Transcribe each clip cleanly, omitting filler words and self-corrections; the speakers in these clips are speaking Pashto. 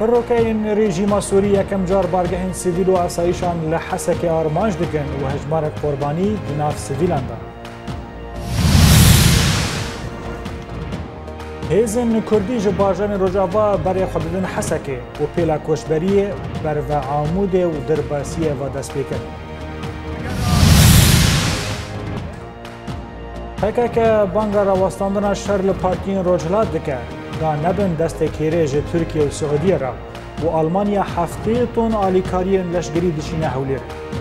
پروکین رژیم سوری یکم جار بارگهین سیویل و آسایشان لحسک آرمانج دکن و هجمارک قربانی دناف سیویلان دا. هیزن کردی جو باجان رجاوا برای خوددن حسکه و پیلا کشبری بر و عامود و درباسیه و دست بیکن. حکا که بانگا راوستاندن شرل پارتین روجلات دکه دا نبن دست کیریج ترکیه و سعودیه را و آلمانیا 7 تن آلیکاری لشگری دشینه حولیر.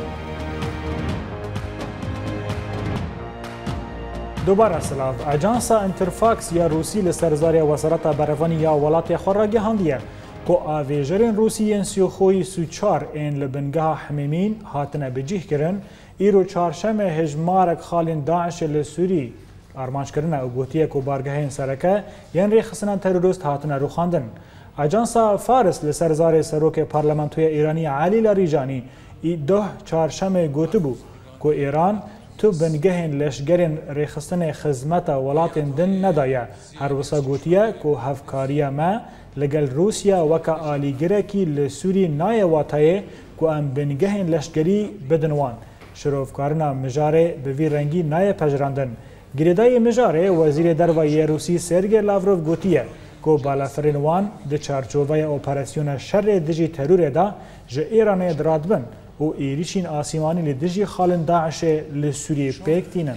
دوباره سلاف اجانسا انترفاکس یا روسی لسرزاری وزارت برفانی یا ولات خوراگی هندیه که آویجرین روسی انسیوخوی سوچار این لبنگاه حمیمین هاتنه بجیه کرن ایرو چارشم هجمارک خالین داعش لسوری آرمانج کرنه و گوتیه که بارگاهین سرکه یعن ریخصنان تروریست هاتنه رو خاندن. اجانسا فارس لسرزاری سروک پارلمانتوی ایرانی علی لاریجانی ای 2 چارشم گوته بو که ایران تو بنگهین لشگرین ریخستن خدمت ولاتین دن ندایه هر وسا گوتیه که هفکاریه ما لگل روسیا وکا آلیگره کی لسوری نای واتایه که ام بنگهین لشگری بدنوان شروفکارنا مجاره به وی رنگی نای پجراندن. گریدای مجاره وزیر دروایی روسی سرگی لاوروف گوتیه که بالافرین وان ده چارچوبای اپراسیون شر دجی ترور دا جه ایران درادبن و ایریشین آسیمانی لدجی خالن داعش لسوریه پیکتینن.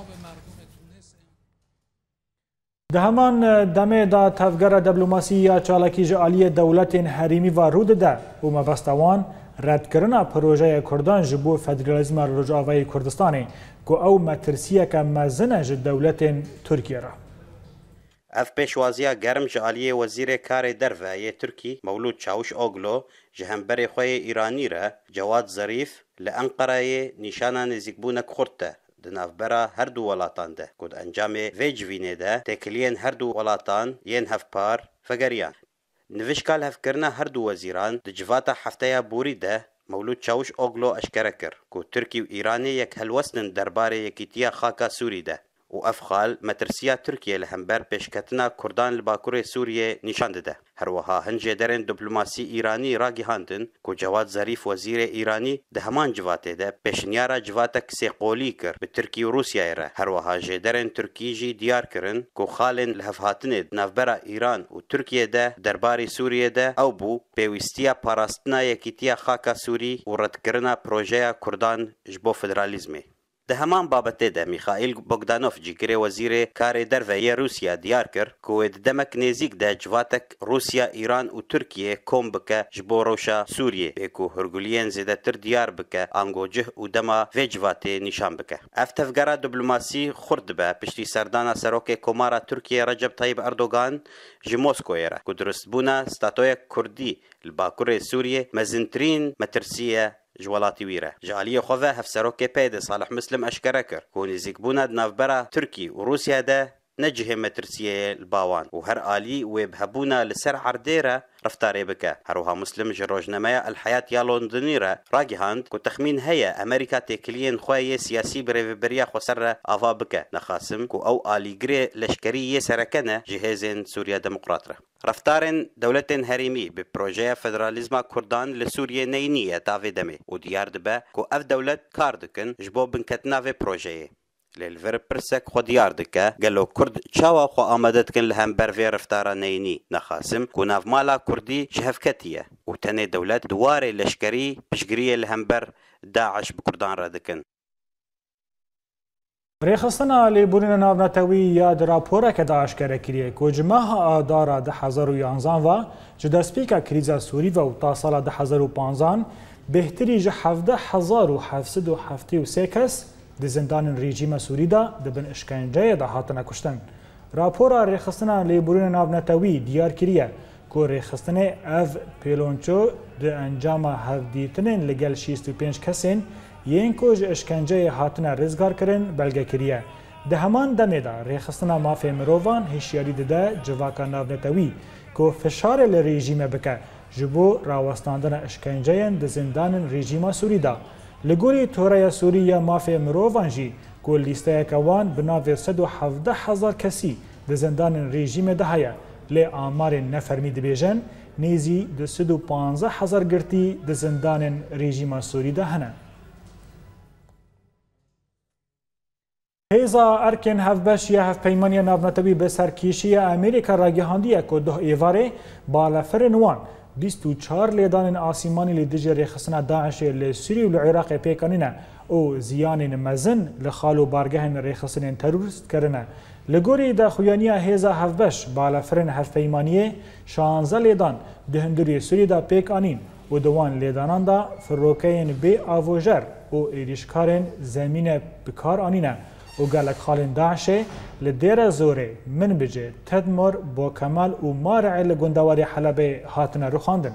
ده همان دمه دا تفگر دیپلماسی یا چالاکی جعالی دولت حریمی و رود ده و مبستوان رد کرنا پروژه کردان جبو فدرالیزم رجاوی کردستانی که او مترسیه که مزنه جد دولت ترکیه را. اف پیشوازیا گرم جعالی وزیر کار دروایی ترکی مولود چاوش اوگلو جهنبر خوی ایرانی را جواد ظریف لانقره نشانه نزیکبونه خورده دنافبرا هر دو ولاتان ده کد انجام ویجوینه ده تکلین هر دو ولاتان ین هفپار فگریان. نوشکال هفکرنا هر دو وزیران دجواتا هفته بوری ده مولود چاوش اوگلو اشکره کر که ترکی و ایرانی یک هلوسنن درباره یکیتیا خاکا سوری ده و افخال مترسیا ترکیه لهمبر پیشکتنا کردان لباکور سوریه نشان داده. هر وها هنجه درن دیپلماسی ایرانی راگی هاندن که جواد ظریف وزیر ایرانی ده همان جواته ده پیشنیارا جواتا کسی قولی کر به ترکی و روسیه را. هر وها جدرن ترکی جی دیار کرن که خالن لحفهاتن نافبرا ایران و ترکیه ده درباری سوریه ده او بو پیوستیا پاراستنا یکیتیا خاکا سوری و رد کرنا پروژه کردان جبو فدرالیزمه. ده همان بابته ده میخائیل بوگدانوف جیگری وزیر کار دروایی روسیا دیار کر که دمک نزیک ده جواتک روسیا ایران و ترکیه کم بکه جبو روشا سوریه بیکو هرگولین زیده تر دیار بکه آنگوجه و دما و جواته نشان بکه. افتفگره دیپلماسی خورد به پشتی سردان سروک کمارا ترکیه رجب طیب اردوغان جموسکوی را که درست بونه ستاتوی کردی لباکور سوریه مزنترین مترسیه جوالاتي ويره جاليه خوفه هفسروك بيد صالح مسلم اشكره كر كوني زيكبونا نافبرا تركي وروسيا ده نجه مترسيه الباوان وهر آلي وبهبونا لسر عرديره رفتاري بكا هروها مسلم جروجنمايا الحياة يا لندنيرة راجي هاند كو تخمين هيا امريكا تكلين خوية سياسي بريفبريا خسر افا بكا نخاسم كو او آلي غري لشكري سركنه جهازين سوريا ديمقراطرة رفتارن دولتين هريمي ببروجيه فدراليزما كردان لسوريا نينية تافي دمي وديار دبا كو اف دولت كاردكن جبو بنكتنا في بروجيه للفر برسك خود ياردك قالوا كرد شاوا خو آمدت كن لهم برفي رفتارا نيني نخاسم كوناف مالا كردي شهفكتية وتاني دولت دواري لشكري بشقرية لهم بر داعش بكردان رادكن. ریخستنا لیبورین ناونتوی یا دراپورا که داعش کرده کریه که جمعه آدارا 2011 و جدا سپیکا کریزا سوری و تا سال 2015 بهتری جه 17,773 کس د زندان رژیم سوری دا دبن اشکنجه دا هاتنه کشتن. راپورا ریخستنا لیبورین ناونتوی دیار کریه که ریخستن اف پیلونچو د انجام هفدیتنین لگل 65 کسین یین کوج اشکنجه هاتنه رزگار کرن بلگه کریه. ده همان دمه دا ریخستنا مافی مروان هشیاری ده جواکا ناونتوی که فشار لرژیم بکه جبو راوستاندن اشکنجه ده زندان رژیم سوری دا. لگوری توره سوریه مافی مروان جی که لیسته کوان بناوی 117,000 کسی ده زندان رژیم ده هیا لی آمار نفرمی دبیجن نێزی 215,000 گرتی di zindanên rejîma Sûrî de hene. Hêza erkên hevbeş ya hevpeymaniya navnetewî bi serkêşiya Amerîka ragihandiye ku duh êvarê balafirên wan 24 lêdanên asîmanî li dijî rêxistina Daişê li Sûrî û li Iraqê pêkanîne û ziyanên mezin li xal û bargehên rêxistinên terorîst kirine. Li gorî daxuyaniya hêza hevbeş balafirên hevpeymaniyê 16 lêdan di hundirê Sûrî de pêkanîn û di wan lêdanan da firokeyên bê avojer û êrîşkarên zemîne bi kar anîne û gelek xalên Daişê li Dêre Zorê, Minbicê, Tedmor, Bokemal û Maricê li gundewarê Helebê hatine rûxandin.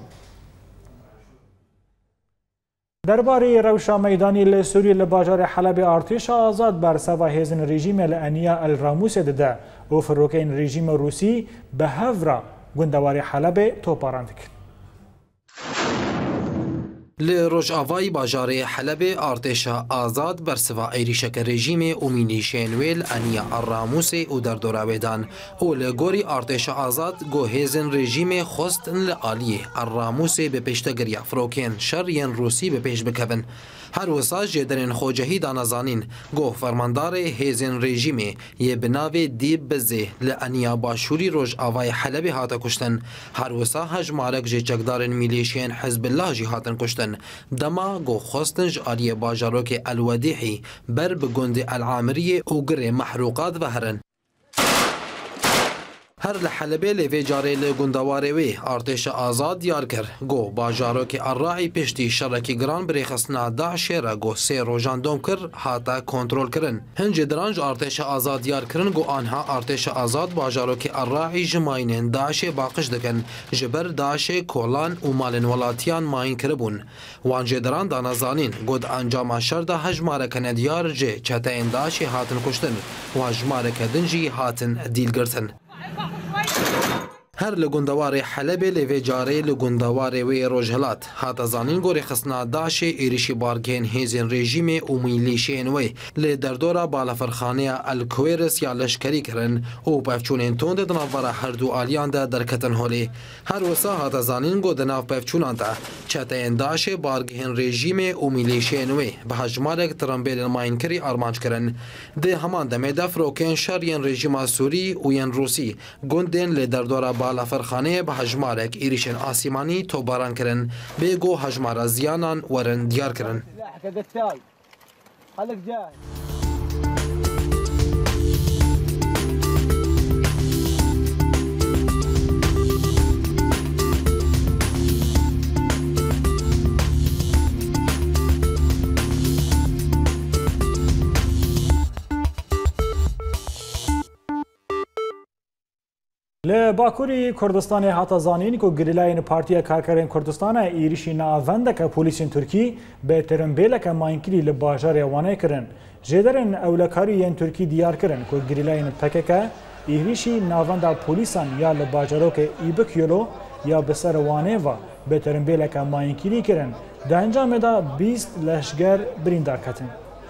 Derbarê rewşa meydanî li Sûrî li bajarê Helebê artêşa azad berseva hêzên rejîmê li Eniya El Ramûsê dide û firokeyên rejîma Rûsî bi hevra gundewarê Helebê toparan dikin. Li Rojavayê bajarê Helebê artêşa azad bersiva êrişeke rejîmê û mînîşeyên wê li Eniya El Ramûsê û derdora wê dan û li gorî artêşa azad got hêzên rejîmê xwestin li aliyê El Ramûsê bi pêştegiriya firokeyên şer yên Rûsî bi pêş bikevin. Her wisa jêderên xwecehî da nezanîn got fermandarê hêzên rejîmê yê bi navê Dîb Bizê li Eniya Başûrî Rojavayê Helebê hate kuştin. Her wisa hejmarek jê çekdarên mîlîşeyên Hizbillah jî hatin kuştin. Dema got xwestin ji aliyê bajarokê El Wedîhî ber bi gundê El Amiriyê û girê mehrûqat veherin. Her li Helebê lê vê carê li gundewarê wê artêşa azad diyar kir got bajarokê Erraî piştî şerekî giran bi rêxistina Daişê re got 3 rojan dom kir hate kontrol kirin. Hincê diran ji artêşa azad diyar kirin got anha artêşa azad bajarokê Erraî ji mayînên Daişê baqij dikin ji ber Daişê kolan û malên welatiyan mayîn kiribûn. Wan jêderan da nezanîn got encama şer da hejmareke nediyar jê çeteyên Daişê hatin kuştin wan jmareke din jî hatin dîlgirtin. Her li gundewarê Helebê lê vê carê li gundewarê wê Rojhilat hate zanîn got rêxistina Daişê êrişî bargehên hêzên rejîmê û mîlîşeyên wê li derdora balafirxaneya El Kuwêris ya leşkerî kirin û pevçûnên tund di navbera herdû aliyan de derketin holê. Her wisa hate zanîn got di nav pevçûnan de çeteyên Daişê bargehên rejîmê û mîlîşeyên wê bi hejmarek tirembêlên mayînkirî armanc kirin. Di heman demê de firokeyên şer yên rejîma Sûrî û yên Rûsî gundên li derdora balafirxaneyê bi hejmarek êrişên asîmanî tobaran kirin bê got hejmara ziyanan werin diyar kirin. Li Bakurê Kurdistanê hata zanîn ku girîlayên Partiya Karkerên Kurdistanê êrişî navendeke polîsên Tirkî bi tirimbêleke mayînkirî li bajarê Wanê kirin. Jêderên ewlekarî yên Tirkî diyar kirin ku girîlayên PKK êrişî navenda polîsan ya li bajarokê Îbik Yolo ya bi ser Wanê ve bi tirimbêleke mayînkirî kirin. Di encamê de 20 leşger birîndar ketin.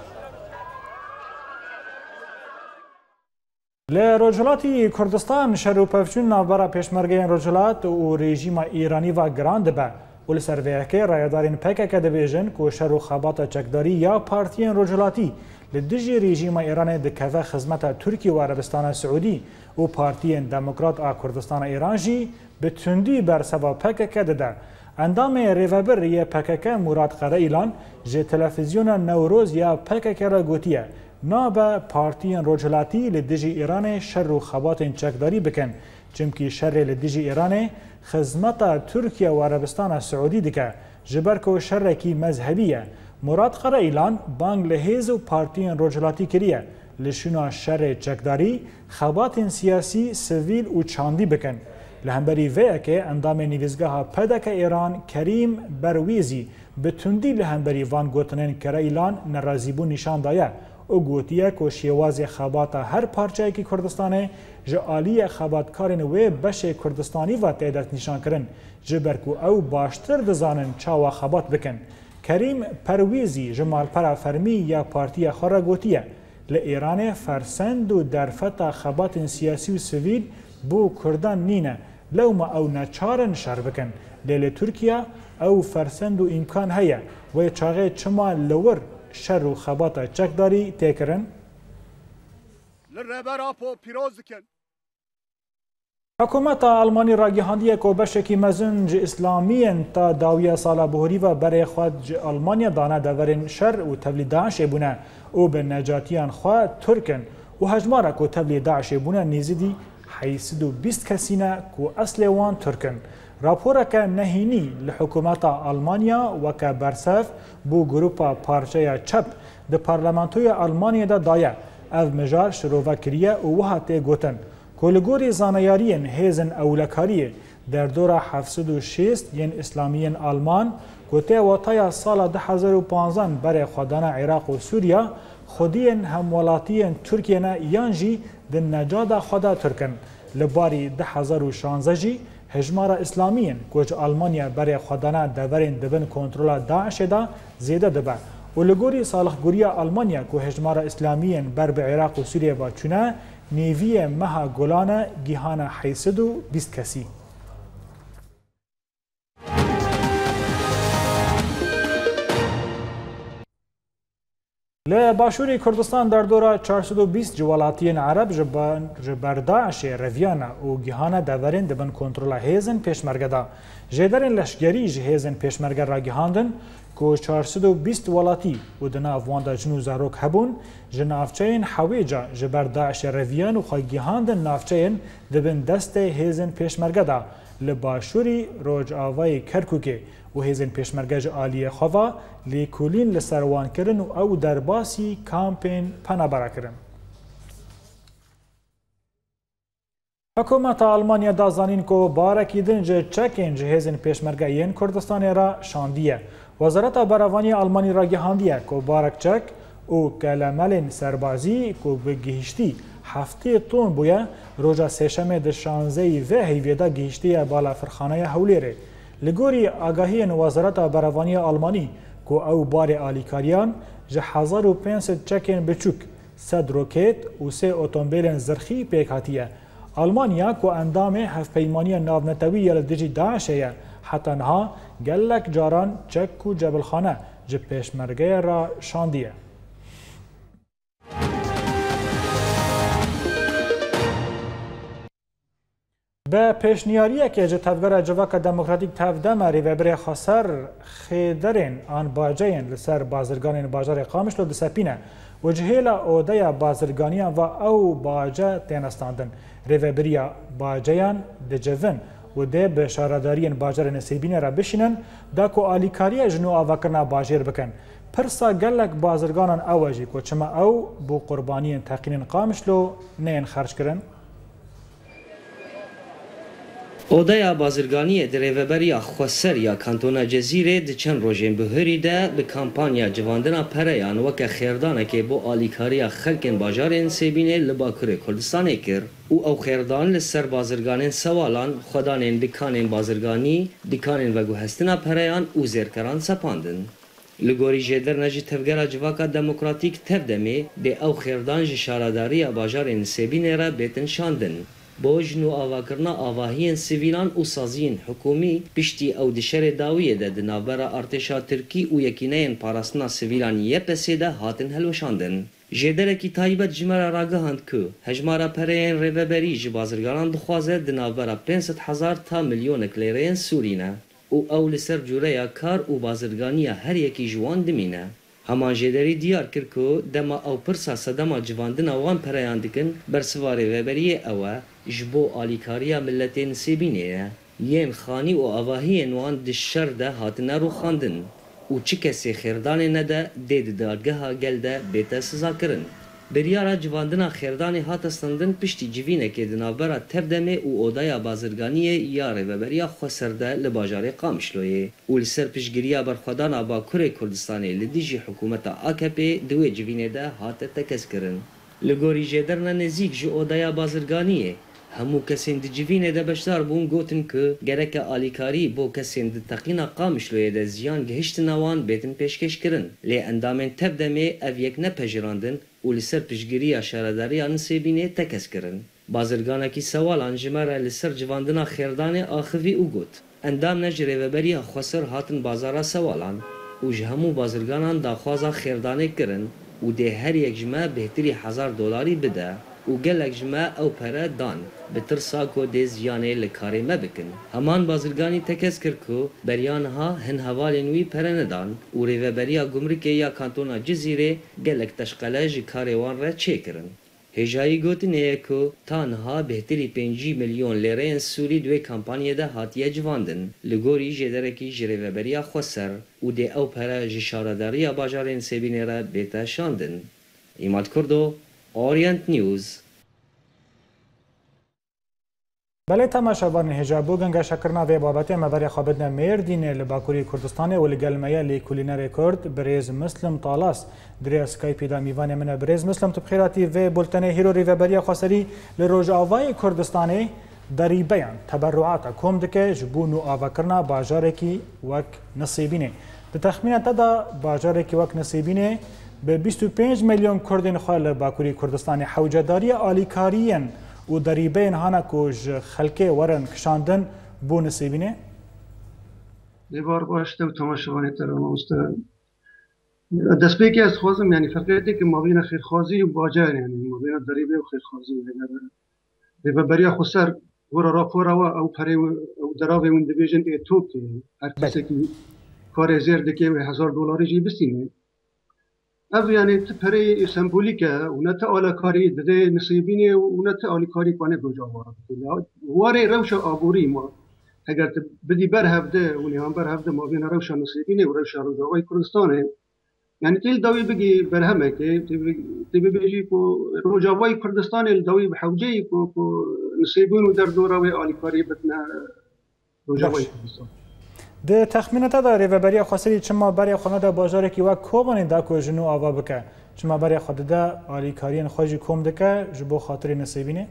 Li Rojhilatê Kurdistan şer û pevçûn navbera pêşmergeyên Rojhilat û rejîma Îranî ve giran dibe û li ser vê yekê rayedarên PKK dibêjin ku şer û xebata çekdarî ya partiyên Rojhilatî li dijî rejîma Îranê dikeve xizmeta Tirkiye û Erebistana Siûdî û partiyên Demokrat a Kurdistana Îran jî bi tundî berseva PKK dide. Endamê rêvebir yê PKK Murad Qereîlan ji televizyona Newroz ya PKK re gotiye nabe partiyên Rojhilatî li dijî Îranê şer û xebatên çekdarî bikin çimkî şerê li dijî Îranê xizmeta Tirkiye û Erebistana Siûdî dike ji ber ku şerekî mezhebî ye. Murad Qereîlan bang li hêz û partiyên Rojhilatî kiriye li şûna şerê çekdarî xebatên siyasî, sivîl û çandî bikin. Li hemberî vê yekê endamê nivîzgeha Pedeka Îran Kerîm Berwîzî bi tundî li hemberî van gotinên Qereîlan nerazîbûn nîşan daye û gotiye ku şêwazê xebata her parçeyekî Kurdistanê ji aliyê xebatkarên wê beşê Kurdistanî ve tê destnîşankirin ji ber ku ew baştir dizanin çawa xebat bikin. Kerîm Perwîzî ji malpera fermî ya partiya xwe re gotiye li Îranê fersend û derfeta xebatên siyasî û sivîl bû Kurdan nîne لو ما او نچارن شر بکن لیل ترکیه او فرسند و امکان هيا و چاغه چما لور شر و خباتا چک داری تکرن لربراپو پیروز کن حکومت آلمانی را گهاندیه که بشکی مزن ج اسلامیین تا داویه سالا بهوری و برای خود ج آلمانیا دانه دورین شر و تبلی داعش بونه او به نجاتیان خواه ترکن و هجماره که تبلی داعش بونه نیزیدی 820 کسینه که اصل وان ترکن. راپورا که نهینی لحکومت آلمانیا و که برسف بو گروپا پارچه چپ ده پارلمانتوی آلمانیا ده دایه او مجار شروع کریه و وها تی گوتن. کلگوری زانیارین هیزن اولکاریه در دور 706 ین اسلامیین آلمان گوته واتای سال 2015 برای خودان عراق و سوریا خودین همولاتین ترکیه یانجی دن نجاد خدا ترکن لباری 2016 جی هجمار اسلامیین کوچ آلمانیا برای خودان دورین دبن کنترل داعش دا زیده دبه و لگوری صالح گوریا آلمانیا که هجمار اسلامیین بر به عراق و سوریه با چونه نیوی مها گلانه گیهانه 820 کسی. لباشوری کردستان در دوره 420 جوالاتین عرب جبر داعش رویانه و گیهانه دورین دبن کنترل هیزن پیشمرگه دا. جدرین لشگری هیزن پیشمرگه را گیهاندن که 420 ولاتی و دنا افواندا جنو زاروک هبون جنافچین حویجا جبر داعش رویان و خواهیهاندن نافچین دبن دست هیزن پیشمرگه دا لباشوری روج آوای کرکوکه و هیزن پیشمرگه آلیه خوا لیکولین لسروان کرن و او درباسی کامپین پنابرا کرن. حکومت آلمانیا دا زانین که بارکی دنج چکین جهیزن پیشمرگه این کردستان را شاندیه. وزارت براوانی آلمانی را گهاندیه که بارک چک او کلملین سربازی که به گهشتی هفته تون بویه روژا سیشم ده 16 و هیویدا گهشتی بالا فرخانه هولیره. لگوری آگاهی وزارت براوانی آلمانی که او بار آلیکاریان جه 1500 چکین بچوک 100 روکیت و 3 اتومبیل زرخی پیکاتیه. آلمانیا که اندام هفپیمانی ناونتوی یلدجی داعشه حتی نها گلک جاران چک و جبلخانه جه پیشمرگه را شاندیه. به پیشنیاریه که جه تفگر جواک دموکراتیک تفدم ریوبر خسر خیدرین آن باجین لسر بازرگانین باجار قامشلو دسپینه و جهیلا اوده بازرگانیان و او باجه تینستاندن ریوبریا باجیان دجون و ده به شاردارین باجر نسیبین را بشینن دا کو آلیکاری جنو آوکرنا باجر بکن پرسا گلک بازرگانان اوجی کو چما او بو قربانین تقینین قامشلو نین خرج کرن. اودaya bazirganiye dereveberiya Xweser ya kantona Cezîrê di çend rojên bihêrî de bi kampanya civandina pereyan weke xêrdanekê bo alîkariya xelkên bajarên Sêbînê li Bakurê Kurdistanê kir û ew xêrdan li ser bazirganên sewalan, xwedanên dîkanên bazirganî, dîkanên veguhestina pereyan û zêrkeran sepandin. Li gorî jêderna jî tevgera civaka demokratîk tevdemê dê ew xêrdan ji şaradariya bajarên Sêbînê re bêtin şandin. با جنو آواکرنا آواهین سیویلان و سازین حکومی پشتی او دشر داویه ده دنابرا ارتشا ترکی و یکینین پاراسنا سیویلان یپسی ده هاتن هلوشاندن. جدره کی تایبت جمرا راگهاند که هجمارا پرین ریوبری جبازرگانان دخوازه دنابرا 500,000 تا میلیون لیرین سورینه و او لسر جوره کار و بازرگانی هر یکی جوان دمینه. همان جدری دیار کرد که دما او پرسا صدما جواندن وان پریان دکن برسواری وبریه اوه جبو آلیکاریا ملتین سیبینه یم خانی و آواهی نوان دشر ده هاتنه رو خاندن و چی کسی خیردان نده دید دادگه ها گلده بیت سزا کرن. بریارا جواندنا خیردان هات استندن پشتی جوینه که دنابرا تبدمه و اودایا بازرگانیه یا ریوبریا خسرده لباجار قامشلویه و لسر پشگیریا برخودانا باکور کردستانی لدیجی حکومت AKP دوی جوینه ده هات تکس کرن. لگوری جدرنا نزیک جو اودایا بازرگانیه همو کسین دی جوینه ده بشدار بون گوتن که گرک آلیکاری بو کسین دی تقینا قامشلویه ده زیان گهشت نوان بیتن پیشکش کرن لی اندامن تبدمه او یک نپجراندن و لسر پشگیریا شارداریان سیبینه تکس کرن. بازرگانکی سوالان جمره لسر جواندنا خیردان آخوی او گوت اندام نجره و بری خسر هاتن بازارا سوالان و جهمو بازرگانان داخوازا خیردانه کرن و ده هر یک جمعه بهتری $1000 بده و گلک جمعه او پره دان بتر ساکو ده زیانه لکاره مبکن. همان بازرگانی تکس کرد که بریانها هن حوالینوی پره ندان و ریوبریا گمرکی یا کانتونا جزیره گلک تشقله جی کاروان را چه کرن. هجایی گوتنه که تانها بهتری 5 میلیون لیره سوری دوی کمپانی ده هاتیه جواندن لگوری جدرکی جریوبریا خسر و ده او پره جشارداری باجارین سبینه را بیتا شاندن. ایماد کردو اورینت نیوز. بله تماشاوان هجابو گنگا شکرنا و بابته مبری خابدنا مردین لباکوری کردستان و لگلمیا لیکولینر کرد بریز مسلم طالاس دری اسکایپی دا میوان من بریز مسلم تبخیراتی و بولتنه هیروری و بریا خسری لروج آوای کردستانی داری بیان تبرعات کوم دکه جبونو آوا کرنا باجارکی وک نصیبینه تخمینه تدا باجارکی وک نصیبینه به 25 میلیون کردین خال باکوری کردستان حوجداری آلیکاریین و دریبین هانا کوج خلکه ورن کشاندن بو نصیبینه؟ دیوار باشته و تماشاوانی ترانه است. دست به که از خوازم یعنی فرقیتی که مابین خیرخوازی و باجر یعنی مابین دریبه و خیرخوازی و بریا خسر ورا راپورا و پره و دراوه و دیویژن ایتو که هر کسی که کار زیر دکه و $1000 جی بستینه او یعنی پره سمبولیکه و نت آلکاری دده نصیبینه و نت آلکاری کنه روجا وارد واره روش آبوری ما اگر بدی برهفته و نیام برهفته ما بین روش نصیبینه و روش روجاوای کردستانه یعنی تیل داوی بگی برهمه که تبی بگی کو روجاوای کردستان داوی بحوجه کو نصیبین و در دوراوی آلکاری بتنا روجاوای کردستان ده تخمینات داره و برای خاصی چما برای خانواده بازاری که وقت کوبانی دا کو جنو آوا بکه چما برای خانواده آلیکاریان خواهی کوم دکه جبو خاطر نصیبینه؟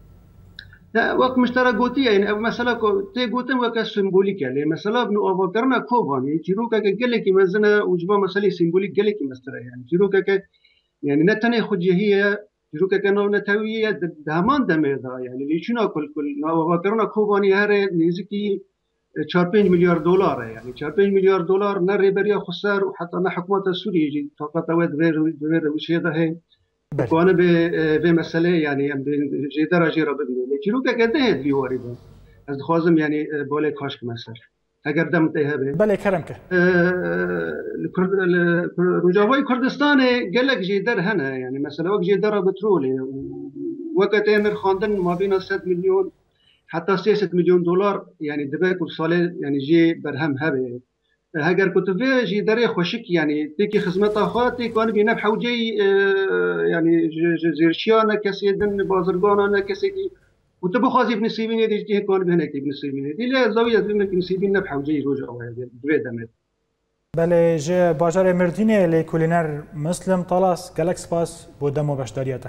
نه وقت مشترک گوتی یعنی مثلا کو تی گوتم وقت سمبولیکه لی مثلا بنو آوا کرنا کوبانی چیرو که گله کی مزنه وجبا مثلا سمبولیک گله کی مستره یعنی چیرو که یعنی نتنه خودیه چیرو که نو نتویه دهمان دمیدا یعنی لیچنا کل نو آوا کرنا کوبانی هر نزدیکی $4-5 میلیارد یعنی $4-5 میلیارد نه ریبریا خسر و حتی نه حکومت سوریه جی طاقت اوید ویر وشیه ده کانه به مسئله یعنی جی درجه را ببینه چیرو که ده دیواری ده از خوازم یعنی باله کاشک مسئله اگر دم تیه به بله کرم که روجاوای کردستان گلک جی در هنه یعنی مثلا وقت جی در بتروله وقت امر خواندن ما بین 100 میلیون حتى $6 مليون يعني دبي كل سالة يعني جي برهم هبه هاجر كتفه جي دري خوشك يعني تيكي خدمة خاطي كان بينب حوجي يعني زيرشيانا كسي دن بازرگانا كسي وتبو خازي بنسيبين دي كان بهناك بنسيبين دي لا زاوية بينك بنسيبين نب حوجي روجا دبي دمت بله جه باجار مردینه لیکولینر مسلم طالاس گلکس پاس بودمو بشداریته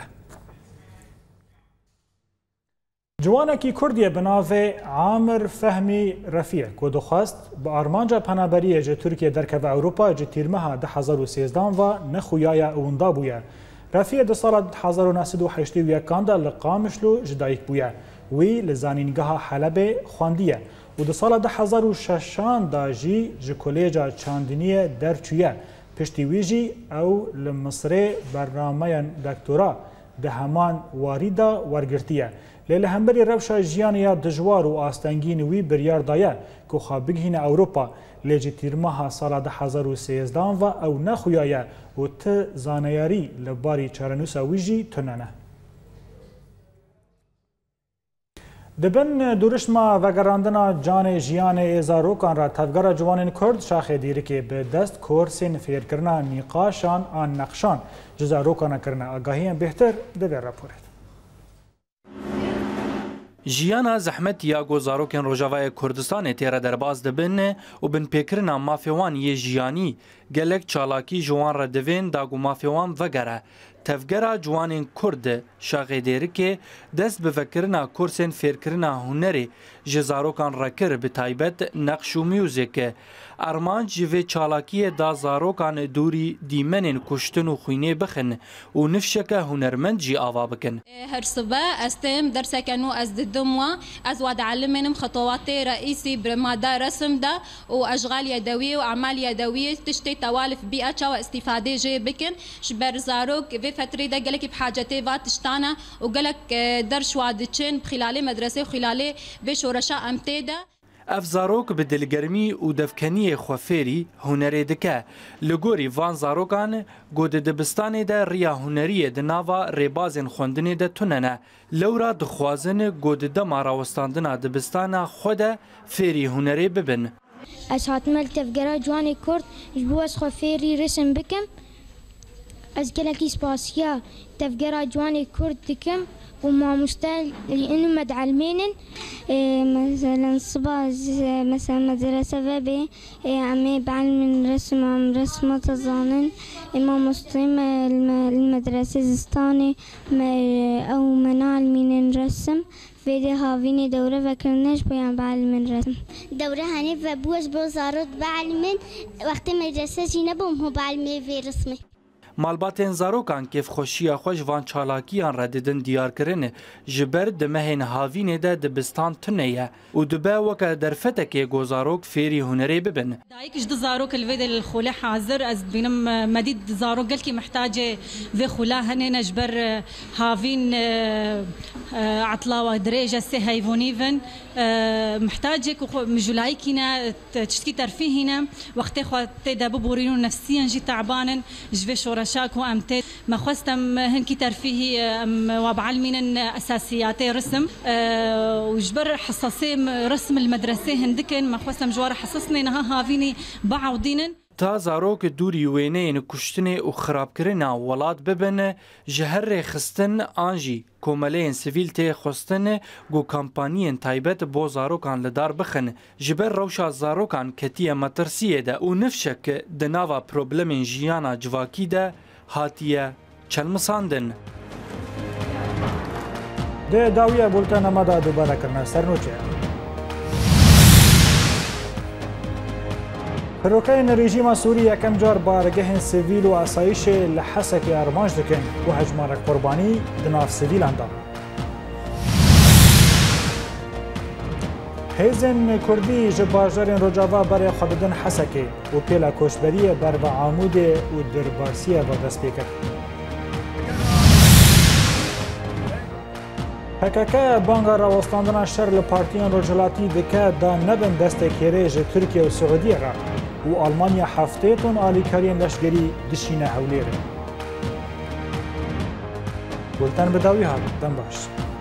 جوانکی کردیه بناوه عامر فهمی رفیع که دخواست با آرمانجا پنابریه جه ترکیه درکه اوروپا جه تیرمها 2013 و نخویای اوندا بویه. رفیع ده سال 1981 دا لقامشلو جدایک بویه وی لزانینگاه حلب خواندیه و ده سال 2006 دا جی جه کلیجا چاندینیه درچویه پشتی وی جی او لمصر برنامه دکتورا ده همان واریدا ورگرتیه. لیله همبری روشا جیانیا دجوار و آستنگین وی بریار دایه که خواه بگهین اوروپا لیجی تیرماها سال 2013 و او نخویایه و ت زانیاری لباری چارنوسا ویجی تنانه. دبن دورشما وگراندنا جان جیان ایزاروکان را تفگر جوانین کرد شاخه دیری که به دست کورسین فیر کرنا نیقاشان آن نقشان جزاروکان کرنا آگاهیان بهتر دوی راپورت. جیانا زحمت یا گزاروکن روجاوای کردستان تیره درباز دبن و بن پیکرنا مافیوان یه جیانی گلک چالاکی جوان را دوین داگو مافیوان وگره تفگرا جوانین کرد شاغیدیرکه دست بفکرنا کورسین فیرکرنا هنری جزاروکان رکر به تایبت نقش و میوزیک ارمان جوی چالاکی دا زاروکان دوری دیمنین کشتن و خوینه بخن و نفشک هنرمند جی آوا بکن. هر صبح استم درس کنو از دموا از واد علمنم خطوات رئیسی برماده رسم ده و اشغال یدویه و اعمال یدویه تشتی توالف بیئه چا و استفاده جی بکن شبر زاروک في فترة ده قالك بحاجتي فات تشتانا وقالك درش وادتشين بخلال مدرسة وخلال بشورشاء أمتيدا اف زاروک به دلگرمی و دفکنی خوفری هنری دکه لگوری وان زاروکان گود دبستان ده ریا هنری ده ناوا ریبازن خوندنی ده توننه لورا دخوازن گود ده ماراوستاندنا دبستان خود فری هنری ببن از حاتمل تفگره جوانی کرد جبوز خوفری رسم بکم از گلکی سپاسیا تفجر جواني كرد دكم وما مستل لأنه مدعلمين مثلا صباح مثلا مدرسة بابي عمي بعلم رسمة تظانن إما مسلم المدرسة زستاني أو منعلمين نرسم في هافيني دورة فكرناش بيان بعلم رسم دورة هني فبوش بوزارات بعلمين وقت مدرسة جينبهم هو بعلمي في رسمي مالباتین زاروکان کیف خوشیا خوش وان چالاکیان را دیدن دیار کرن جبر دمهن هاوین ده دبستان تنیه و دبا وک درفتک گوزاروک فیری هنری ببن دایک جد زاروک الفيد الخوله حاضر از بينم مديد زاروک قالكي محتاجه في خوله هن نجبر هاوين عطلاوه درجه سي هايفونيفن محتاجك مجولايكينا تشتكي ترفيهنا وقت خو تدا ببورينو نفسيا جي تعبانا جفي شورشاك وامتي ما خستم هنكي ترفيهي وبعلمين اساسيات رسم وجبر حساسيه رسم المدرسه هندكن ما خستم جوار حسسني نها هافيني بعودين تا زاروک دوری وینین کشتن و خرابکرنا ولاد ببن جهر خستن آنجی کوملین سیویل تی خستن گو کمپانین تایبت بو زاروکان لدار بخن جبر روشا زاروکان کتیه مترسیه ده و نفشک دناوا پروبلمین جیانا جواکی ده هاتیه چلمساندن ده داویه بولتن مدا دوباره کرنا سرنوچه پروکین رژیم سوریه کم جار بارگه سیویل و آسایش لحسک ارمانج دکن و هجمار قربانی دناف سیویل اندام. هیزن کردی جباجرین رجاوا برای خوددن حسکی و پیلا کشبری بر و عمود و دربارسیه و دست پیکر. PKK بانگا راوستاندنا شر لپارتیان رجلاتی دکه دا نبن دست کیریج ترکیه و سعودیه را و آلمانیا هفته تن آلیکارین لشگری دشینه حولیره. بولتن بداوی ها دن باش.